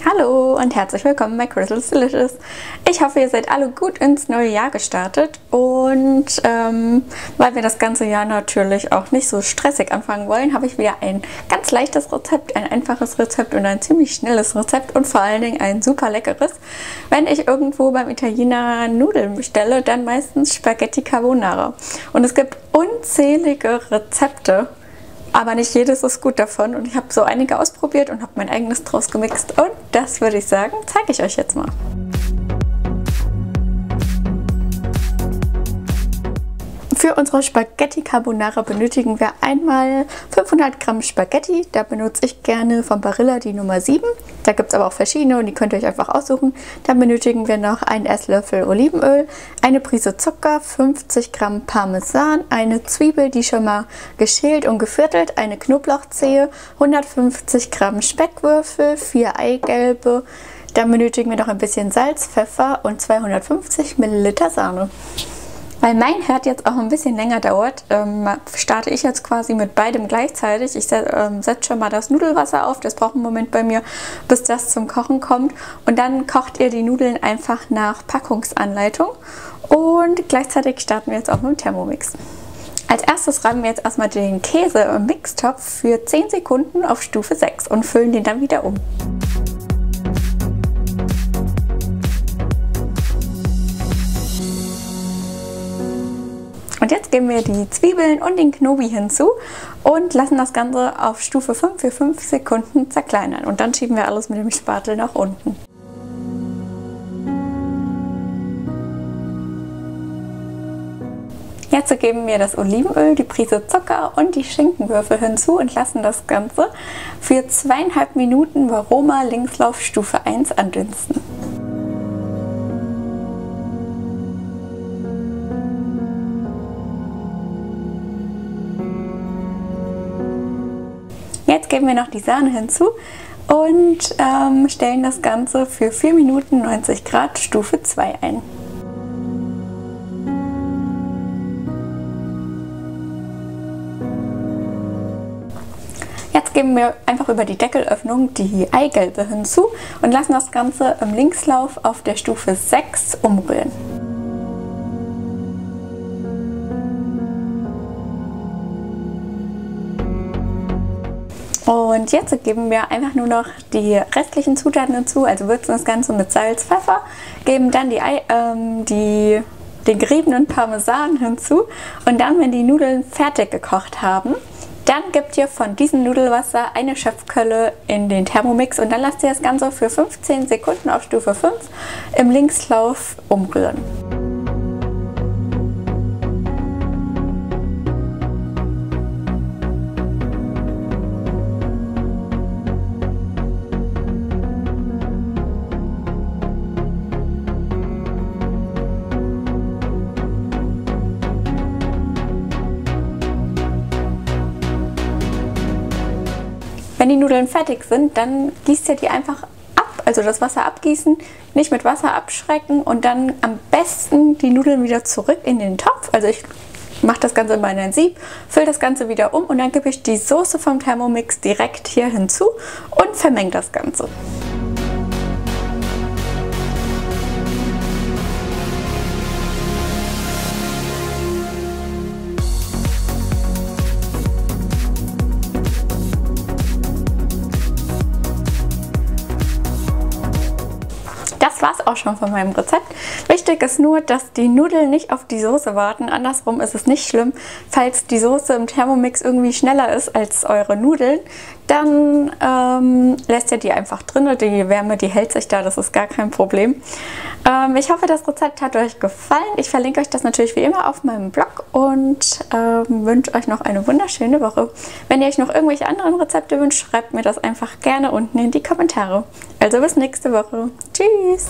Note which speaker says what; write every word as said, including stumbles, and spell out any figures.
Speaker 1: Hallo und herzlich willkommen bei Crystal's Delicious. Ich hoffe, ihr seid alle gut ins neue Jahr gestartet und ähm, weil wir das ganze Jahr natürlich auch nicht so stressig anfangen wollen, habe ich wieder ein ganz leichtes Rezept, ein einfaches Rezept und ein ziemlich schnelles Rezept und vor allen Dingen ein super leckeres. Wenn ich irgendwo beim Italiener Nudeln bestelle, dann meistens Spaghetti Carbonara. Und es gibt unzählige Rezepte, aber nicht jedes ist gut davon und ich habe so einige ausprobiert und habe mein eigenes draus gemixt und das würde ich sagen, zeige ich euch jetzt mal. Für unsere Spaghetti Carbonara benötigen wir einmal fünfhundert Gramm Spaghetti. Da benutze ich gerne von Barilla die Nummer sieben. Da gibt es aber auch verschiedene und die könnt ihr euch einfach aussuchen. Dann benötigen wir noch einen Esslöffel Olivenöl, eine Prise Zucker, fünfzig Gramm Parmesan, eine Zwiebel, die schon mal geschält und geviertelt, eine Knoblauchzehe, hundertfünfzig Gramm Speckwürfel, vier Eigelbe. Dann benötigen wir noch ein bisschen Salz, Pfeffer und zweihundertfünfzig Milliliter Sahne. Weil mein Herd jetzt auch ein bisschen länger dauert, ähm, starte ich jetzt quasi mit beidem gleichzeitig. Ich se ähm, setze schon mal das Nudelwasser auf, das braucht einen Moment bei mir, bis das zum Kochen kommt. Und dann kocht ihr die Nudeln einfach nach Packungsanleitung. Und gleichzeitig starten wir jetzt auch mit dem Thermomix. Als erstes reiben wir jetzt erstmal den Käse im Mixtopf für zehn Sekunden auf Stufe sechs und füllen den dann wieder um. Und jetzt geben wir die Zwiebeln und den Knobi hinzu und lassen das Ganze auf Stufe fünf für fünf Sekunden zerkleinern. Und dann schieben wir alles mit dem Spatel nach unten. Jetzt geben wir das Olivenöl, die Prise Zucker und die Schinkenwürfel hinzu und lassen das Ganze für zweieinhalb Minuten Varoma Linkslauf Stufe eins andünsten. Jetzt geben wir noch die Sahne hinzu und ähm, stellen das Ganze für vier Minuten neunzig Grad Stufe zwei ein. Jetzt geben wir einfach über die Deckelöffnung die Eigelbe hinzu und lassen das Ganze im Linkslauf auf der Stufe sechs umrühren. Und jetzt geben wir einfach nur noch die restlichen Zutaten hinzu, also würzen das Ganze mit Salz, Pfeffer, geben dann die, Ei, ähm, die, den geriebenen Parmesan hinzu und dann, wenn die Nudeln fertig gekocht haben, dann gebt ihr von diesem Nudelwasser eine Schöpfkölle in den Thermomix und dann lasst ihr das Ganze für fünfzehn Sekunden auf Stufe fünf im Linkslauf umrühren. Wenn die Nudeln fertig sind, dann gießt ihr die einfach ab, also das Wasser abgießen, nicht mit Wasser abschrecken und dann am besten die Nudeln wieder zurück in den Topf. Also ich mache das Ganze immer in ein Sieb, fülle das Ganze wieder um und dann gebe ich die Soße vom Thermomix direkt hier hinzu und vermenge das Ganze. Das war es auch schon von meinem Rezept. Wichtig ist nur, dass die Nudeln nicht auf die Soße warten. Andersrum ist es nicht schlimm. Falls die Soße im Thermomix irgendwie schneller ist als eure Nudeln, dann ähm, lässt ihr die einfach drin. Die Wärme, die hält sich da, das ist gar kein Problem. Ähm, ich hoffe, das Rezept hat euch gefallen. Ich verlinke euch das natürlich wie immer auf meinem Blog und ähm, wünsche euch noch eine wunderschöne Woche. Wenn ihr euch noch irgendwelche anderen Rezepte wünscht, schreibt mir das einfach gerne unten in die Kommentare. Also bis nächste Woche. Tschüss!